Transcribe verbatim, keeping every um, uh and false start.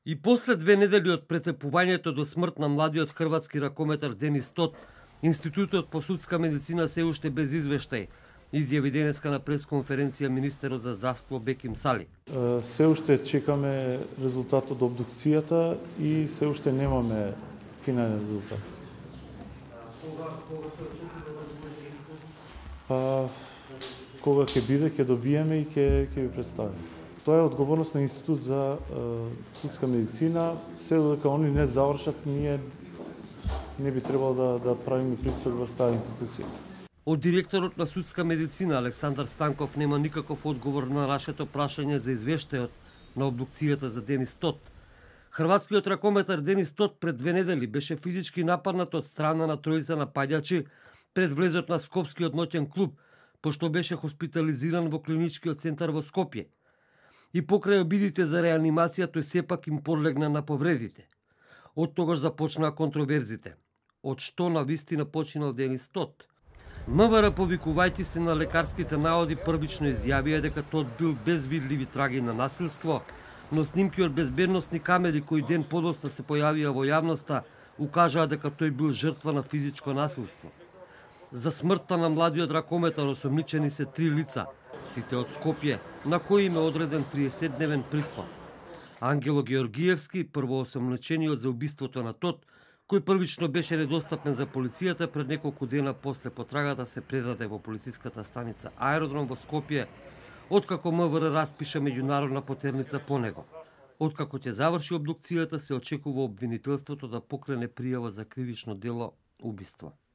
И после две недели од претепувањето до смрт на младиот хрватски ракометар Денис Тот, Институтот по судска медицина се уште без извештај, изјави денеска на пресконференција министерот за здравство Беким Сали. Се уште чекаме резултатот од обдукцијата и се уште немаме финален резултат. Па, кога ќе биде, ќе добиеме и ќе ќе ви представиме. Тоа е одговорност на Институт за е, судска медицина. Се додека они не завршат, ние не би требало да, да правиме притисок врз таа институција. Од директорот на судска медицина Александар Станков нема никаков одговор на нашето прашање за извештајот на обдукцијата за Денис Тот. Хрватскиот ракометар Денис Тот пред две недели беше физички нападнат од страна на тројца напаѓачи пред влезот на Скопскиот ноќен клуб, пошто беше хоспитализиран во клиничкиот центар во Скопје. И покрај обидите за реанимација, тој сепак им подлегна на повредите. Од тогаш започнаа контроверзите. Од што на вистина починал Денис Тот? МВР, повикувајќи се на лекарските наоди, првично изјавија дека Тот бил без видливи траги на насилство, но снимки од безбедносни камери кои ден подоцна се појавија во јавноста, укажаа дека тој бил жртва на физичко насилство. За смртта на младиот ракометар осомничени се три лица, сите од Скопје, на кои им е одреден триесетдневен притвор. Ангело Георгиевски, првоосомничениот за убиството на Тот, кој првично беше недостапен за полицијата, пред неколку дена после потрагата се предаде во полициската станица Аеродром во Скопје, откако МВР распиша меѓународна потерница по него. Откако ќе заврши обдукцијата, се очекува обвинителството да покрене пријава за кривично дело убиство.